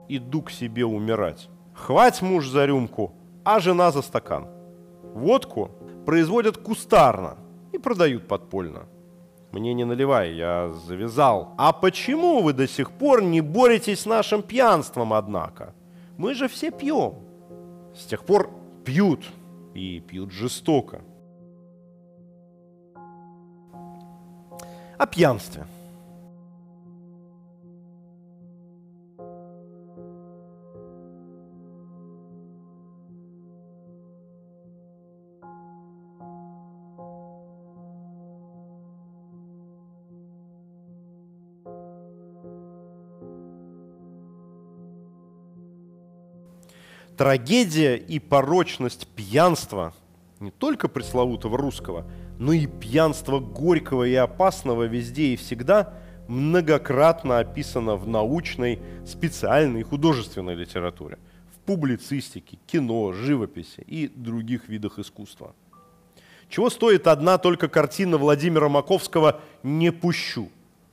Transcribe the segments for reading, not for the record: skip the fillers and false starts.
иду к себе умирать. Хвать муж за рюмку, а жена за стакан. Водку производят кустарно и продают подпольно. Мне не наливай, я завязал. А почему вы до сих пор не боретесь с нашим пьянством, однако? Мы же все пьем. С тех пор пьют, и пьют жестоко. О пьянстве. Трагедия и порочность пьянства, не только пресловутого русского, но и пьянства горького и опасного везде и всегда, многократно описана в научной, специальной и художественной литературе, в публицистике, кино, живописи и других видах искусства. Чего стоит одна только картина Владимира Маковского «Не пущу».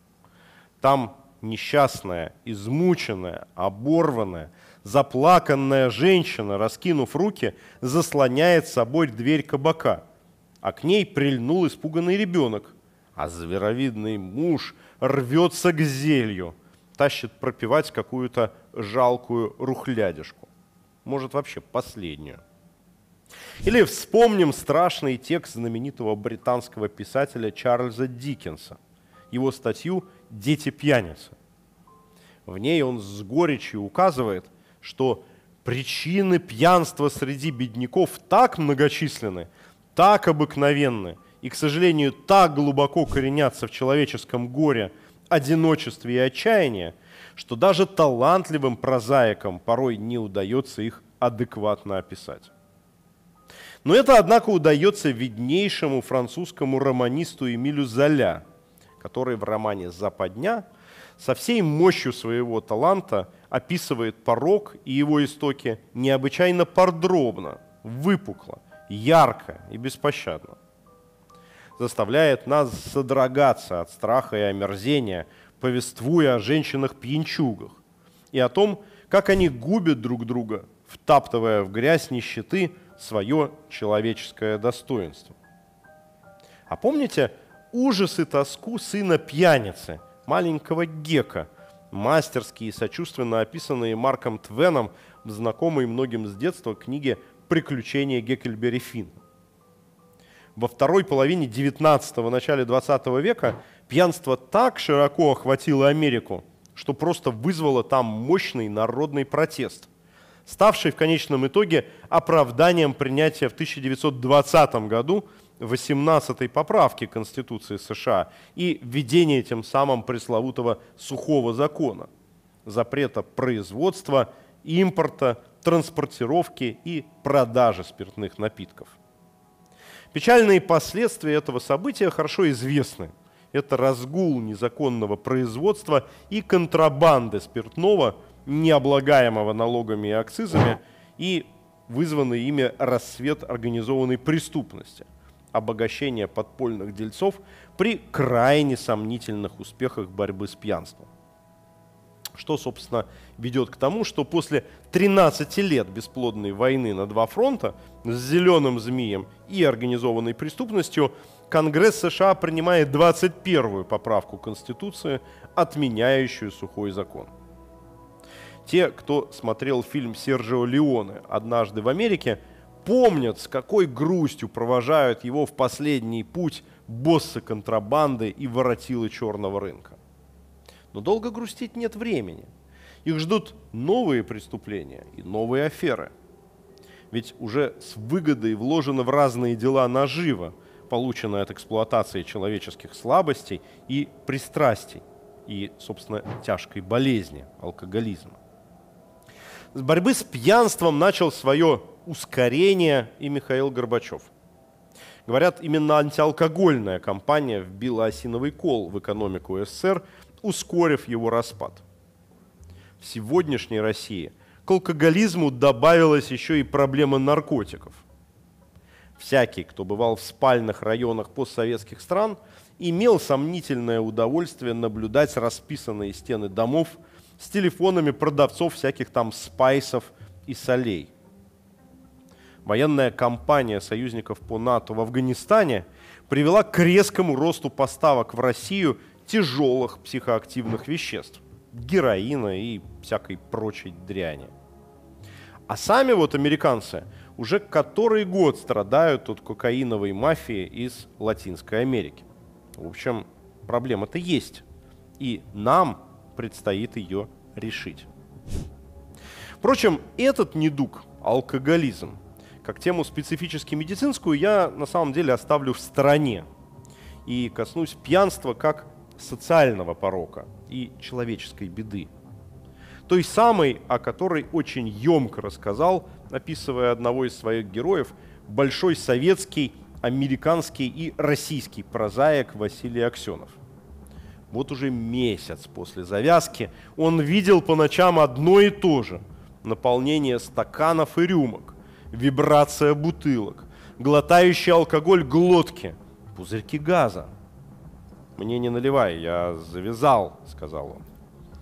Там несчастная, измученная, оборванная, заплаканная женщина, раскинув руки, заслоняет собой дверь кабака, а к ней прильнул испуганный ребенок, а зверовидный муж рвется к зелью, тащит пропивать какую-то жалкую рухлядишку, может, вообще последнюю. Или вспомним страшный текст знаменитого британского писателя Чарльза Диккенса, его статью «Дети пьяницы». В ней он с горечью указывает, что причины пьянства среди бедняков так многочисленны, так обыкновенны и, к сожалению, так глубоко коренятся в человеческом горе, одиночестве и отчаянии, что даже талантливым прозаикам порой не удается их адекватно описать. Но это, однако, удается виднейшему французскому романисту Эмилю Золя, который в романе «Западня» со всей мощью своего таланта описывает порок и его истоки необычайно подробно, выпукло, ярко и беспощадно. Заставляет нас содрогаться от страха и омерзения, повествуя о женщинах-пьянчугах и о том, как они губят друг друга, втаптывая в грязь нищеты свое человеческое достоинство. А помните ужас и тоску сына пьяницы, маленького Гека, мастерски и сочувственно описанные Марком Твеном в знакомой многим с детства книге «Приключения Гекльберри Финна». Во второй половине XIX – начале XX века пьянство так широко охватило Америку, что просто вызвало там мощный народный протест, ставший в конечном итоге оправданием принятия в 1920 году 18-й поправки Конституции США и введения тем самым пресловутого сухого закона, запрета производства, импорта, транспортировки и продажи спиртных напитков. Печальные последствия этого события хорошо известны. Это разгул незаконного производства и контрабанды спиртного, не облагаемого налогами и акцизами, и вызванный ими расцвет организованной преступности, обогащение подпольных дельцов при крайне сомнительных успехах борьбы с пьянством. Что, собственно, ведет к тому, что после 13 лет бесплодной войны на два фронта с зеленым змеем и организованной преступностью Конгресс США принимает 21-ю поправку Конституции, отменяющую сухой закон. Те, кто смотрел фильм Серджио Леоне «Однажды в Америке», помнят, с какой грустью провожают его в последний путь боссы контрабанды и воротилы черного рынка. Но долго грустить нет времени. Их ждут новые преступления и новые аферы. Ведь уже с выгодой вложено в разные дела наживо, полученное от эксплуатации человеческих слабостей и пристрастий, и, собственно, тяжкой болезни, алкоголизма. С борьбы с пьянством начал свое ускорение и Михаил Горбачев. Говорят, именно антиалкогольная кампания вбила осиновый кол в экономику СССР, ускорив его распад. В сегодняшней России к алкоголизму добавилась еще и проблема наркотиков. Всякий, кто бывал в спальных районах постсоветских стран, имел сомнительное удовольствие наблюдать расписанные стены домов с телефонами продавцов всяких там спайсов и солей. Военная кампания союзников по НАТО в Афганистане привела к резкому росту поставок в Россию тяжелых психоактивных веществ, героина и всякой прочей дряни. А сами вот американцы уже который год страдают от кокаиновой мафии из Латинской Америки. В общем, проблема-то есть, и нам предстоит ее решить. Впрочем, этот недуг, алкоголизм, как тему специфически медицинскую, я на самом деле оставлю в стороне и коснусь пьянства как социального порока и человеческой беды. Той самой, о которой очень емко рассказал, описывая одного из своих героев, большой советский, американский и российский прозаик Василий Аксенов. Вот уже месяц после завязки он видел по ночам одно и то же: наполнение стаканов и рюмок, вибрация бутылок, глотающие алкоголь глотки, пузырьки газа. «Мне не наливай, я завязал», — сказал он.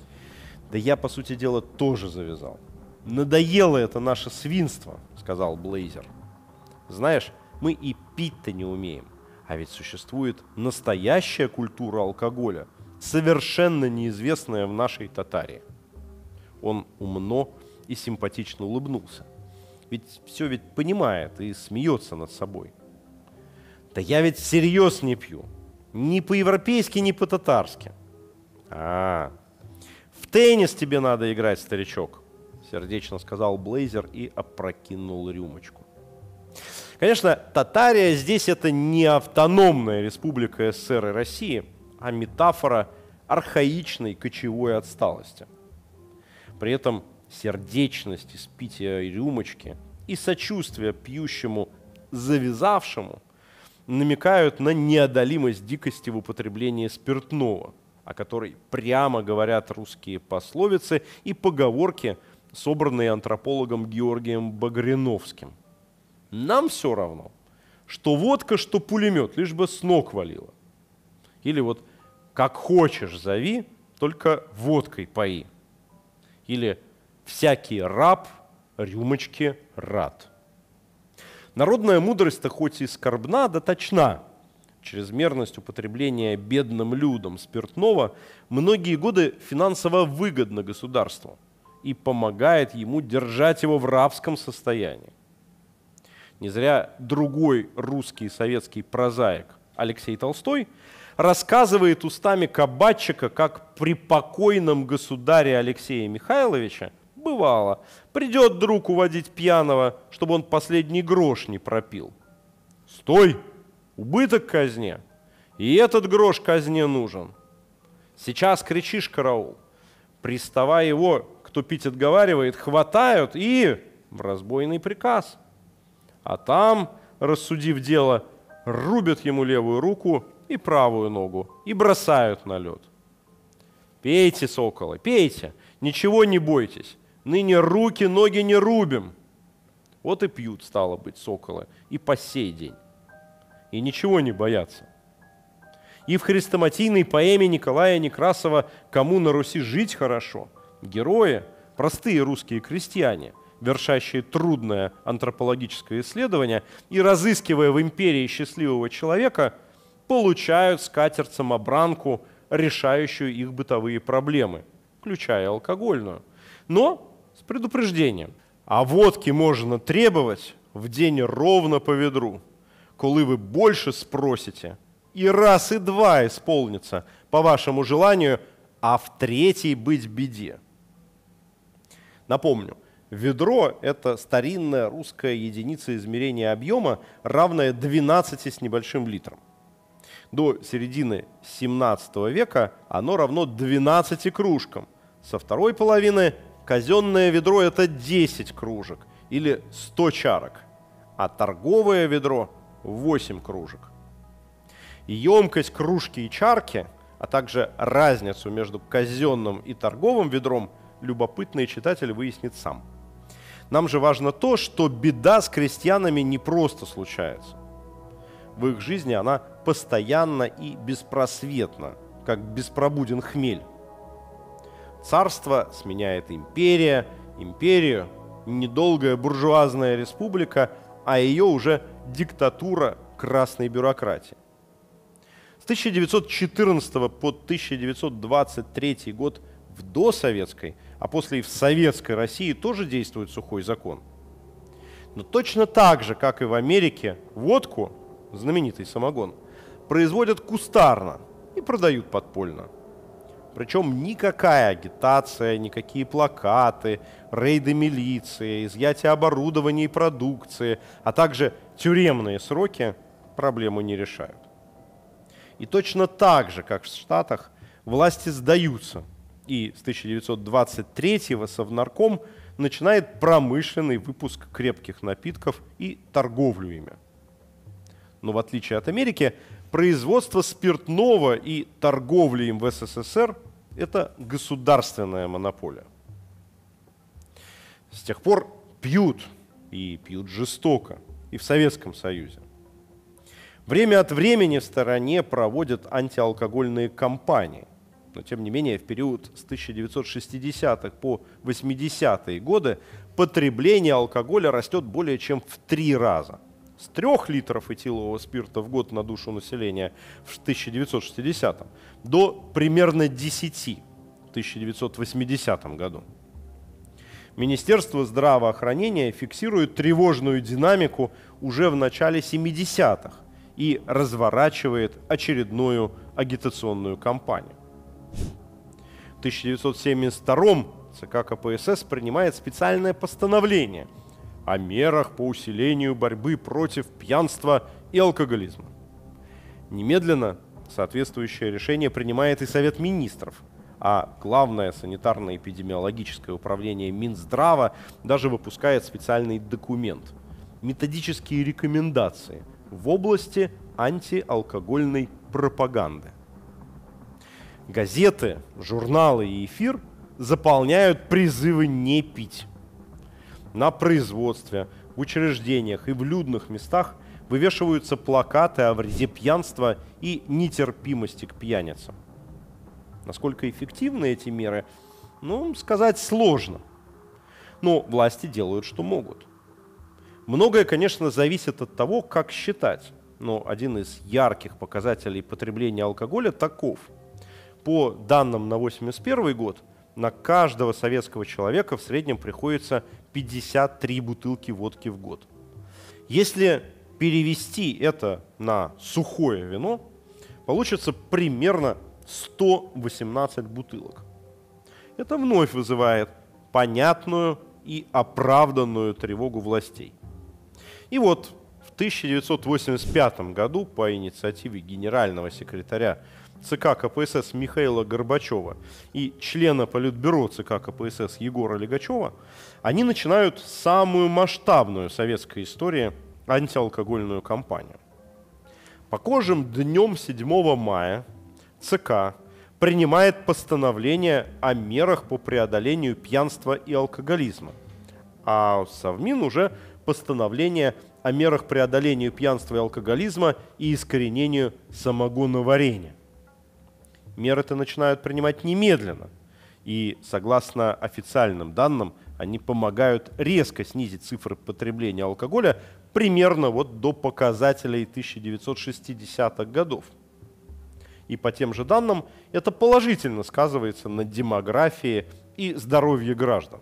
«Да я, по сути дела, тоже завязал. Надоело это наше свинство», — сказал Блейзер. «Знаешь, мы и пить-то не умеем, а ведь существует настоящая культура алкоголя, совершенно неизвестная в нашей Татарии». Он умно и симпатично улыбнулся. Ведь все ведь понимает и смеется над собой. «Да я ведь всерьез не пью. Ни по-европейски, ни по-татарски». «А, в теннис тебе надо играть, старичок», — сердечно сказал Блейзер и опрокинул рюмочку. Конечно, Татария здесь это не автономная республика СССР и России, а метафора архаичной кочевой отсталости. При этом сердечность испития рюмочки и сочувствие пьющему завязавшему намекают на неодолимость дикости в употреблении спиртного, о которой прямо говорят русские пословицы и поговорки, собранные антропологом Георгием Багриновским. Нам все равно, что водка, что пулемет, лишь бы с ног валило. Или вот как хочешь зови, только водкой пои. Или всякий раб рюмочки рад. Народная мудрость-то хоть и скорбна, да точна. Чрезмерность употребления бедным людям спиртного многие годы финансово выгодна государству и помогает ему держать его в рабском состоянии. Не зря другой русский советский прозаик Алексей Толстой рассказывает устами кабачика, как при покойном государе Алексея Михайловича бывало, придет друг уводить пьяного, чтобы он последний грош не пропил. «Стой! Убыток казне! И этот грош казне нужен. Сейчас кричишь, караул. Приставая его, кто пить отговаривает, хватают и в разбойный приказ. А там, рассудив дело, рубят ему левую руку и правую ногу и бросают на лед. Пейте, соколы, пейте, ничего не бойтесь. Ныне руки, ноги не рубим». Вот и пьют, стало быть, соколы, и по сей день. И ничего не боятся. И в хрестоматийной поэме Николая Некрасова «Кому на Руси жить хорошо» герои, простые русские крестьяне, вершащие трудное антропологическое исследование и разыскивая в империи счастливого человека, получают скатерть-самобранку, решающую их бытовые проблемы, включая алкогольную. Но с предупреждением. А водки можно требовать в день ровно по ведру, коли вы больше спросите, и раз, и два исполнится по вашему желанию, а в третьей быть беде. Напомню, ведро – это старинная русская единица измерения объема, равная 12 с небольшим литрам. До середины 17 века оно равно 12 кружкам. Со второй половины казенное ведро – это 10 кружек или 100 чарок, а торговое ведро – 8 кружек. Емкость кружки и чарки, а также разницу между казенным и торговым ведром любопытный читатель выяснит сам. Нам же важно то, что беда с крестьянами не просто случается. В их жизни она постоянна и беспросветна, как беспробуден хмель. Царство сменяет империя, империю – недолгая буржуазная республика, а ее уже диктатура красной бюрократии. С 1914 по 1923 год в досоветской, а после и в советской России тоже действует сухой закон. Но точно так же, как и в Америке, водку, знаменитый самогон, производят кустарно и продают подпольно. Причем никакая агитация, никакие плакаты, рейды милиции, изъятие оборудования и продукции, а также тюремные сроки проблему не решают. И точно так же, как в Штатах, власти сдаются. И с 1923-го Совнарком начинает промышленный выпуск крепких напитков и торговлю ими. Но в отличие от Америки, производство спиртного и торговля им в СССР – это государственная монополия. С тех пор пьют, и пьют жестоко, и в Советском Союзе. Время от времени в стороне проводят антиалкогольные кампании. Но, тем не менее, в период с 1960-х по 80-е годы потребление алкоголя растет более чем в 3 раза. С 3 литров этилового спирта в год на душу населения в 1960-м до примерно 10 в 1980 году. Министерство здравоохранения фиксирует тревожную динамику уже в начале 70-х и разворачивает очередную агитационную кампанию. В 1972 ЦК КПСС принимает специальное постановление о мерах по усилению борьбы против пьянства и алкоголизма. Немедленно соответствующее решение принимает и Совет министров, а Главное санитарно-эпидемиологическое управление Минздрава даже выпускает специальный документ – методические рекомендации в области антиалкогольной пропаганды. Газеты, журналы и эфир заполняют призывы не пить. На производстве, в учреждениях и в людных местах вывешиваются плакаты о вреде пьянства и нетерпимости к пьяницам. Насколько эффективны эти меры, сказать сложно. Но власти делают, что могут. Многое, конечно, зависит от того, как считать. Но один из ярких показателей потребления алкоголя таков. По данным на 1981 год, на каждого советского человека в среднем приходится 53 бутылки водки в год. Если перевести это на сухое вино, получится примерно 118 бутылок. Это вновь вызывает понятную и оправданную тревогу властей. И вот в 1985 году по инициативе генерального секретаря ЦК КПСС Михаила Горбачева и члена Политбюро ЦК КПСС Егора Лигачева они начинают самую масштабную в советской истории антиалкогольную кампанию. Похожим днем 7 мая ЦК принимает постановление о мерах по преодолению пьянства и алкоголизма, а Совмин уже постановление о мерах преодолению пьянства и алкоголизма и искоренению самогоноварения. Меры-то начинают принимать немедленно, и, согласно официальным данным, они помогают резко снизить цифры потребления алкоголя примерно до показателей 1960-х годов. И по тем же данным это положительно сказывается на демографии и здоровье граждан.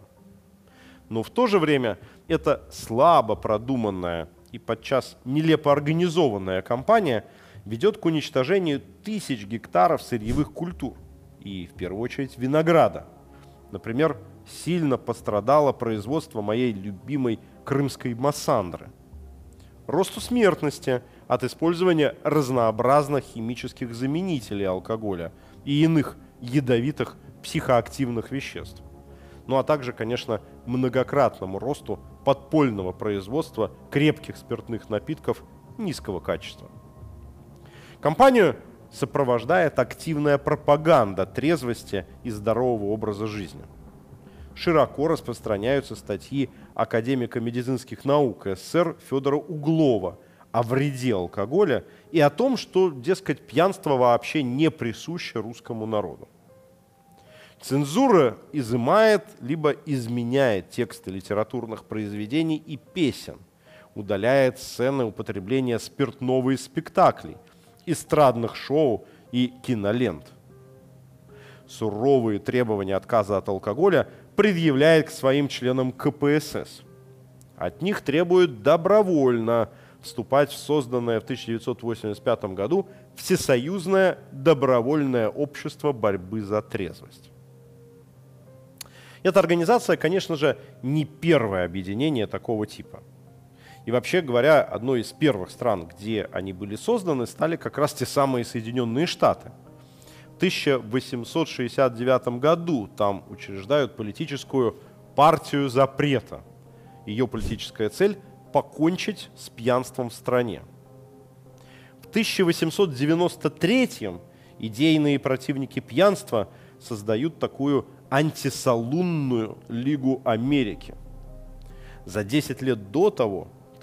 Но в то же время это слабо продуманная и подчас нелепо организованная кампания ведет к уничтожению тысяч гектаров сырьевых культур, и в первую очередь винограда. Например, сильно пострадало производство моей любимой крымской массандры. Росту смертности от использования разнообразных химических заменителей алкоголя и иных ядовитых психоактивных веществ. А также, конечно, многократному росту подпольного производства крепких спиртных напитков низкого качества. Кампанию сопровождает активная пропаганда трезвости и здорового образа жизни. Широко распространяются статьи академика медицинских наук СССР Федора Углова о вреде алкоголя и о том, что, дескать, пьянство вообще не присуще русскому народу. Цензура изымает либо изменяет тексты литературных произведений и песен, удаляет сцены употребления спиртного из спектаклей, эстрадных шоу и кинолент. Суровые требования отказа от алкоголя предъявляет к своим членам КПСС. От них требуют добровольно вступать в созданное в 1985 году Всесоюзное добровольное общество борьбы за трезвость. Эта организация, конечно же, не первое объединение такого типа. И вообще говоря, одной из первых стран, где они были созданы, стали как раз те самые Соединенные Штаты. В 1869 году там учреждают политическую партию запрета. Ее политическая цель – покончить с пьянством в стране. В 1893 идейные противники пьянства создают такую антисалунную Лигу Америки. За 10 лет до того, в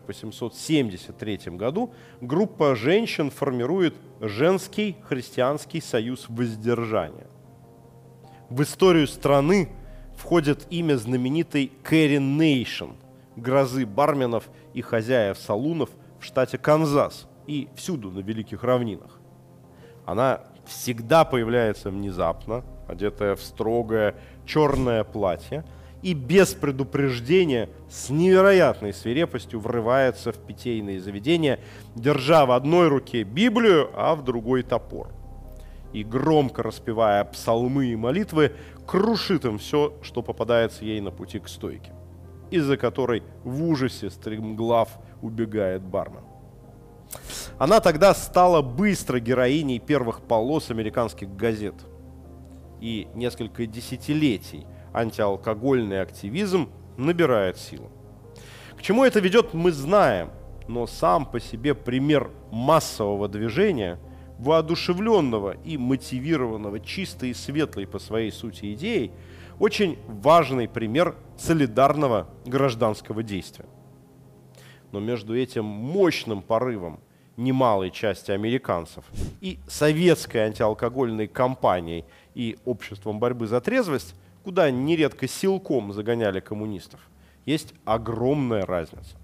1873 году, группа женщин формирует Женский христианский союз воздержания. В историю страны входит имя знаменитой Кэрри Нейшн, грозы барменов и хозяев салунов в штате Канзас и всюду на Великих Равнинах. Она всегда появляется внезапно, одетая в строгое черное платье, и без предупреждения с невероятной свирепостью врывается в питейные заведения, держа в одной руке Библию, а в другой топор. И громко распевая псалмы и молитвы, крушит им все, что попадается ей на пути к стойке, из-за которой в ужасе стремглав убегает бармен. Она тогда стала быстро героиней первых полос американских газет. И несколько десятилетий антиалкогольный активизм набирает силу. К чему это ведет, мы знаем, но сам по себе пример массового движения, воодушевленного и мотивированного чистой и светлой по своей сути идеей, очень важный пример солидарного гражданского действия. Но между этим мощным порывом немалой части американцев и советской антиалкогольной кампанией и обществом борьбы за трезвость, куда нередко силком загоняли коммунистов, есть огромная разница.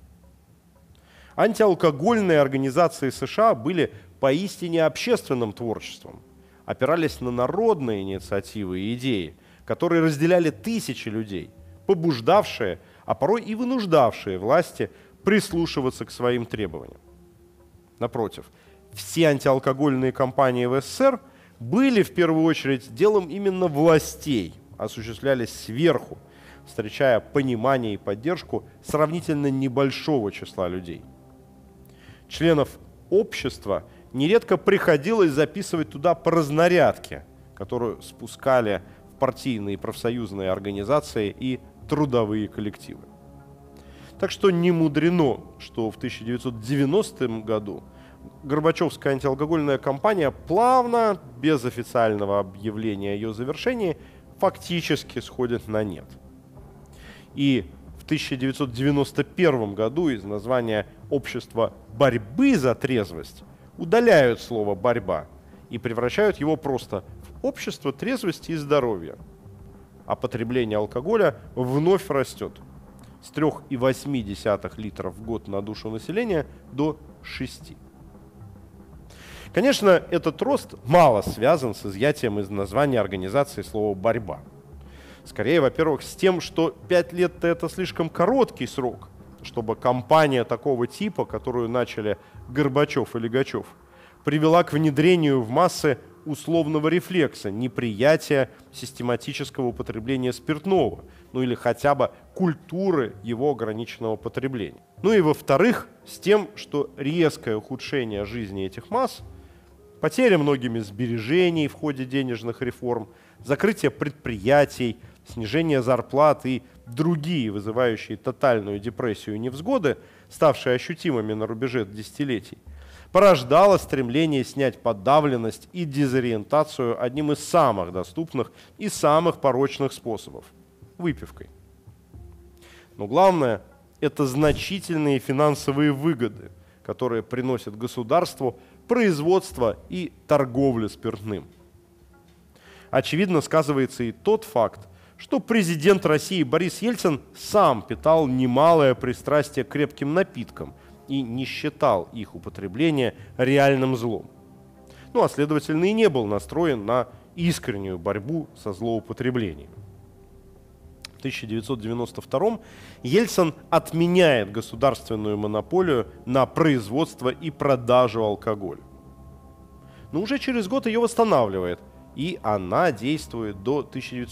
Антиалкогольные организации США были поистине общественным творчеством, опирались на народные инициативы и идеи, которые разделяли тысячи людей, побуждавшие, а порой и вынуждавшие власти прислушиваться к своим требованиям. Напротив, все антиалкогольные кампании в СССР были в первую очередь делом именно властей, осуществлялись сверху, встречая понимание и поддержку сравнительно небольшого числа людей. Членов общества нередко приходилось записывать туда по разнарядке, которую спускали в партийные профсоюзные организации и трудовые коллективы. Так что не мудрено, что в 1990 году Горбачевская антиалкогольная кампания плавно, без официального объявления о ее завершении, фактически сходит на нет. И в 1991 году из названия «Общество борьбы за трезвость» удаляют слово «борьба» и превращают его просто в «Общество трезвости и здоровья». А потребление алкоголя вновь растет с 3,8 литров в год на душу населения до 6. Конечно, этот рост мало связан с изъятием из названия организации слова «борьба». Скорее, во-первых, с тем, что 5 лет – это слишком короткий срок, чтобы кампания такого типа, которую начали Горбачев и Лигачев, привела к внедрению в массы условного рефлекса, неприятия систематического употребления спиртного, ну или хотя бы культуры его ограниченного потребления. Ну и во-вторых, с тем, что резкое ухудшение жизни этих масс, потеря многими сбережений в ходе денежных реформ, закрытие предприятий, снижение зарплат и другие вызывающие тотальную депрессию и невзгоды, ставшие ощутимыми на рубеже десятилетий, порождало стремление снять подавленность и дезориентацию одним из самых доступных и самых порочных способов – выпивкой. Но главное – это значительные финансовые выгоды, которые приносят государству производство и торговля спиртным. очевидно сказывается и тот факт, что президент России Борис Ельцин сам питал немалое пристрастие к крепким напиткам и не считал их употребление реальным злом. Ну а следовательно и не был настроен на искреннюю борьбу со злоупотреблением. В 1992 Ельцин отменяет государственную монополию на производство и продажу алкоголя. Но уже через год ее восстанавливает, и она действует до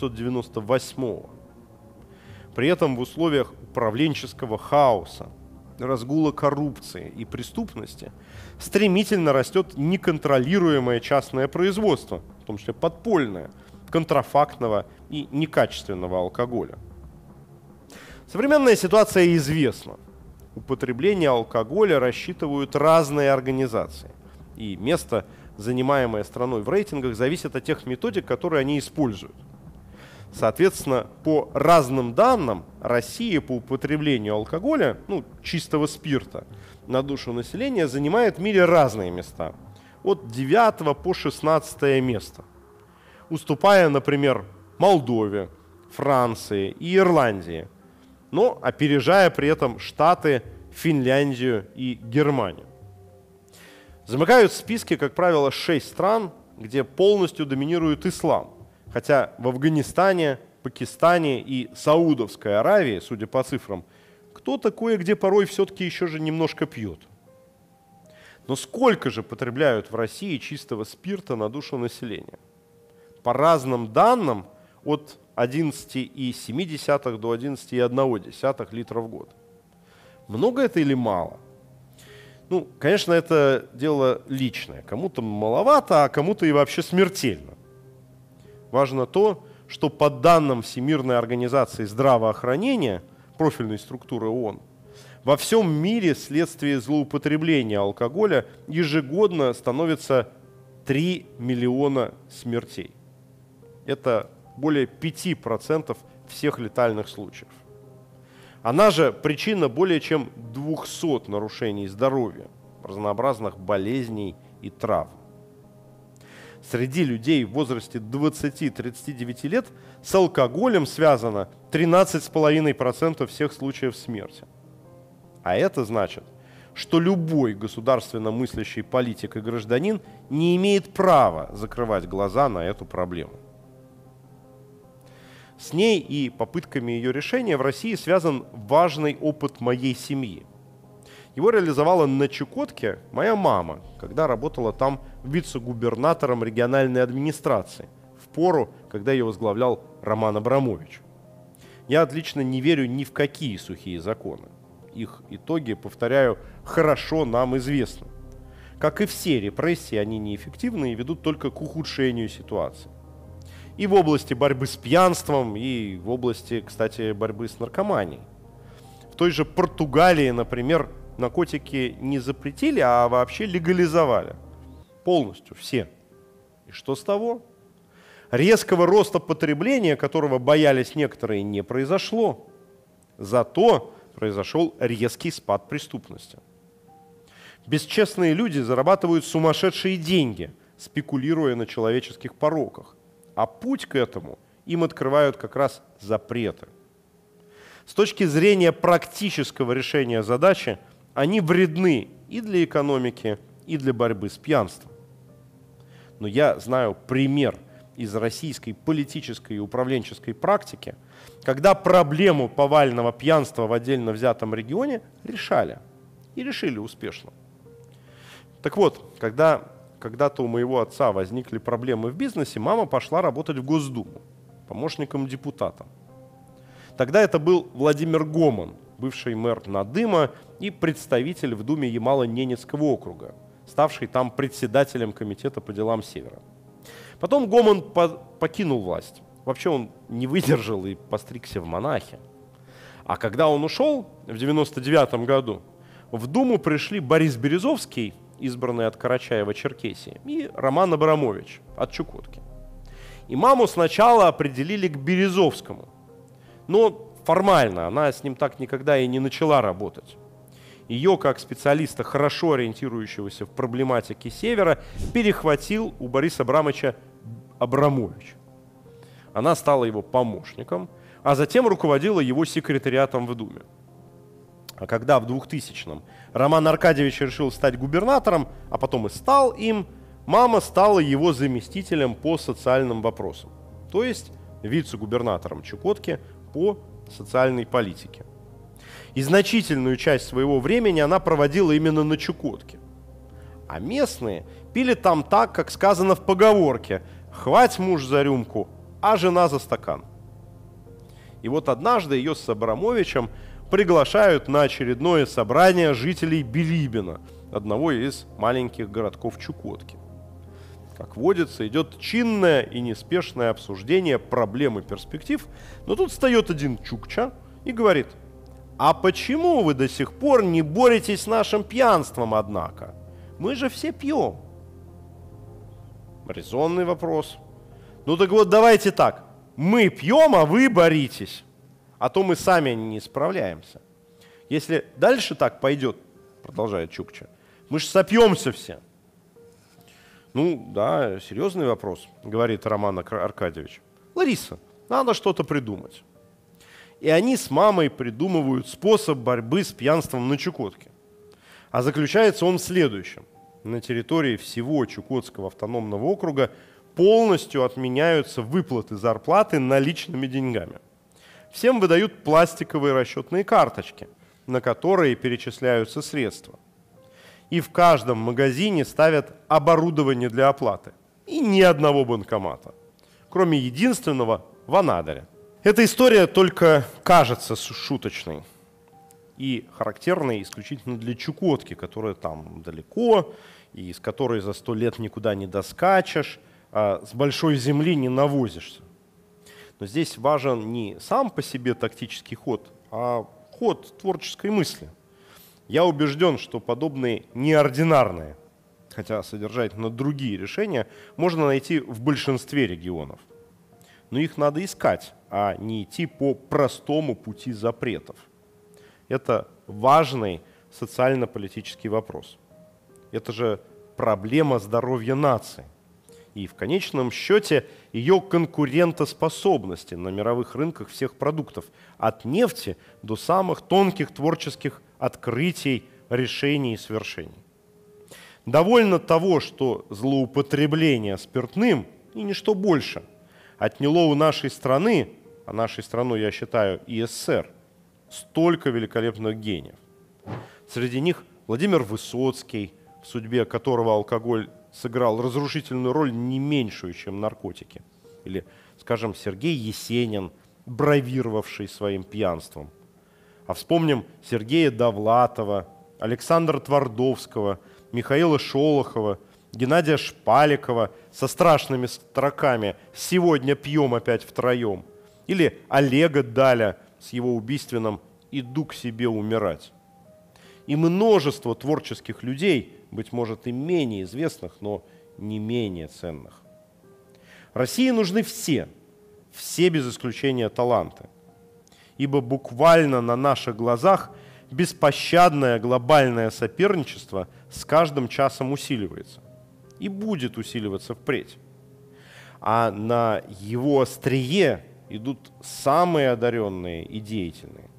1998. При этом в условиях управленческого хаоса, разгула коррупции и преступности стремительно растет неконтролируемое частное производство, в том числе подпольное, контрафактного и некачественного алкоголя. Современная ситуация известна. Употребление алкоголя рассчитывают разные организации, и место, занимаемое страной в рейтингах, зависит от тех методик, которые они используют. Соответственно, по разным данным, Россия по употреблению алкоголя, чистого спирта, на душу населения занимает в мире разные места. От 9 по 16 место. Уступая, например, Молдове, Франции и Ирландии, но опережая при этом Штаты, Финляндию и Германию. Замыкают списки, как правило, 6 стран, где полностью доминирует ислам, хотя в Афганистане, Пакистане и Саудовской Аравии, судя по цифрам, кто-то кое-где порой все-таки еще же немножко пьет. Но сколько же потребляют в России чистого спирта на душу населения? По разным данным, от 11,7 до 11,1 литра в год. Много это или мало? Конечно, это дело личное. Кому-то маловато, а кому-то и вообще смертельно. Важно то, что по данным Всемирной организации здравоохранения, профильной структуры ООН, во всем мире вследствие злоупотребления алкоголя ежегодно становится 3 миллиона смертей. Это более 5% всех летальных случаев. Она же причина более чем 200 нарушений здоровья, разнообразных болезней и травм. Среди людей в возрасте 20-39 лет с алкоголем связано 13,5% всех случаев смерти. А это значит, что любой государственно мыслящий политик и гражданин не имеет права закрывать глаза на эту проблему. С ней и попытками ее решения в России связан важный опыт моей семьи. Его реализовала на Чукотке моя мама, когда работала там вице-губернатором региональной администрации, в пору, когда ее возглавлял Роман Абрамович. Я отлично не верю ни в какие сухие законы. Их итоги, повторяю, хорошо нам известны. Как и все репрессии, они неэффективны и ведут только к ухудшению ситуации. И в области борьбы с пьянством, и в области, кстати, борьбы с наркоманией. В той же Португалии, например, наркотики не запретили, а вообще легализовали. Полностью, все. И что с того? Резкого роста потребления, которого боялись некоторые, не произошло. Зато произошел резкий спад преступности. Бесчестные люди зарабатывают сумасшедшие деньги, спекулируя на человеческих пороках. А путь к этому им открывают как раз запреты. С точки зрения практического решения задачи, они вредны и для экономики, и для борьбы с пьянством. Но я знаю пример из российской политической и управленческой практики, когда проблему повального пьянства в отдельно взятом регионе решали. И решили успешно. Так вот, когда-то у моего отца возникли проблемы в бизнесе, мама пошла работать в Госдуму помощником депутата. Тогда это был Владимир Гоман, бывший мэр Надыма и представитель в Думе Ямало-Ненецкого округа, ставший там председателем комитета по делам Севера. Потом Гоман покинул власть. Вообще он не выдержал и постригся в монахи. А когда он ушел в 1999 году, в Думу пришли Борис Березовский, избранный от Карачаева-Черкесии, и Роман Абрамович от Чукотки. И маму сначала определили к Березовскому, но формально она с ним так никогда и не начала работать. Ее, как специалиста, хорошо ориентирующегося в проблематике Севера, перехватил у Бориса Абрамовича Абрамович. Она стала его помощником, а затем руководила его секретариатом в Думе. А когда в 2000-м Роман Аркадьевич решил стать губернатором, а потом и стал им, мама стала его заместителем по социальным вопросам, то есть вице-губернатором Чукотки по социальной политике. И значительную часть своего времени она проводила именно на Чукотке. А местные пили там так, как сказано в поговорке: «Хвать муж за рюмку, а жена за стакан». И вот однажды ее с Абрамовичем приглашают на очередное собрание жителей Билибина, одного из маленьких городков Чукотки. Как водится, идет чинное и неспешное обсуждение проблем и перспектив, но тут встает один чукча и говорит: «А почему вы до сих пор не боретесь с нашим пьянством, однако? Мы же все пьем». Резонный вопрос. Ну так вот, давайте так. Мы пьем, а вы боритесь. А то мы сами не справляемся. Если дальше так пойдет, продолжает Чукча, мы же сопьемся все. Ну да, серьезный вопрос, говорит Роман Аркадьевич. Лариса, надо что-то придумать. И они с мамой придумывают способ борьбы с пьянством на Чукотке. А заключается он в следующем. На территории всего Чукотского автономного округа полностью отменяются выплаты зарплаты наличными деньгами. Всем выдают пластиковые расчетные карточки, на которые перечисляются средства. И в каждом магазине ставят оборудование для оплаты. И ни одного банкомата, кроме единственного в Анадыре. Эта история только кажется шуточной и характерной исключительно для Чукотки, которая там далеко, и с которой за 100 лет никуда не доскачешь, а с большой земли не навозишься. Но здесь важен не сам по себе тактический ход, а ход творческой мысли. Я убежден, что подобные неординарные, хотя содержательно другие решения, можно найти в большинстве регионов. Но их надо искать, а не идти по простому пути запретов. Это важный социально-политический вопрос. Это же проблема здоровья нации. И в конечном счете ее конкурентоспособности на мировых рынках всех продуктов, от нефти до самых тонких творческих открытий, решений и свершений. Довольно того, что злоупотребление спиртным, и ничто больше, отняло у нашей страны, а нашей страной я считаю и СССР, столько великолепных гениев. Среди них Владимир Высоцкий, в судьбе которого алкоголь сыграл разрушительную роль не меньшую, чем наркотики. Или, скажем, Сергей Есенин, бравировавший своим пьянством. А вспомним Сергея Довлатова, Александра Твардовского, Михаила Шолохова, Геннадия Шпаликова со страшными строками «Сегодня пьем опять втроем». Или Олега Даля с его убийственным «Иду к себе умирать». И множество творческих людей, быть может, и менее известных, но не менее ценных. России нужны все без исключения таланты. Ибо буквально на наших глазах беспощадное глобальное соперничество с каждым часом усиливается. И будет усиливаться впредь. А на его острие идут самые одаренные и деятельные.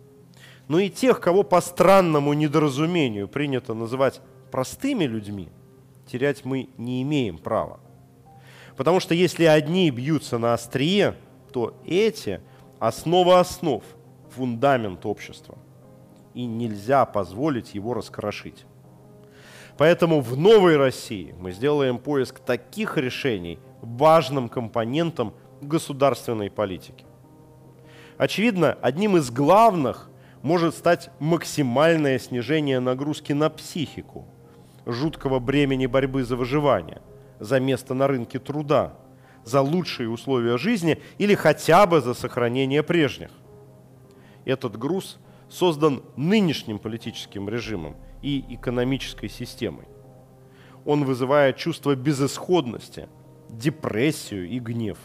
Но и тех, кого по странному недоразумению принято называть простыми людьми, терять мы не имеем права. Потому что если одни бьются на острие, то эти – основа основ, фундамент общества. И нельзя позволить его раскрошить. Поэтому в новой России мы сделаем поиск таких решений важным компонентом государственной политики. Очевидно, одним из главных может стать максимальное снижение нагрузки на психику, жуткого бремени борьбы за выживание, за место на рынке труда, за лучшие условия жизни или хотя бы за сохранение прежних. Этот груз создан нынешним политическим режимом и экономической системой. Он вызывает чувство безысходности, депрессию и гнев.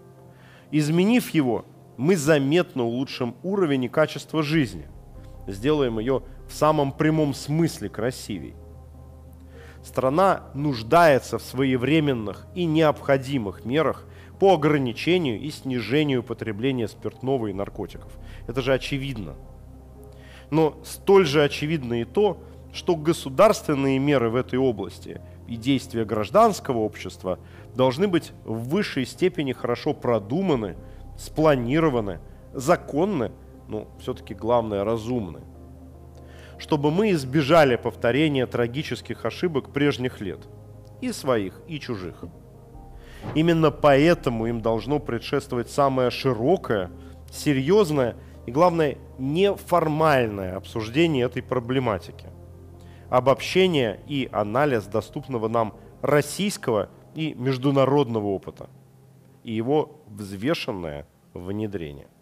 Изменив его, мы заметно улучшим уровень и качество жизни, сделаем ее в самом прямом смысле красивей. Страна нуждается в своевременных и необходимых мерах по ограничению и снижению потребления спиртного и наркотиков. Это же очевидно. Но столь же очевидно и то, что государственные меры в этой области и действия гражданского общества должны быть в высшей степени хорошо продуманы, спланированы, законны, но все-таки главное разумны, чтобы мы избежали повторения трагических ошибок прежних лет, и своих, и чужих. Именно поэтому им должно предшествовать самое широкое, серьезное и, главное, неформальное обсуждение этой проблематики, обобщение и анализ доступного нам российского и международного опыта и его взвешенное внедрение.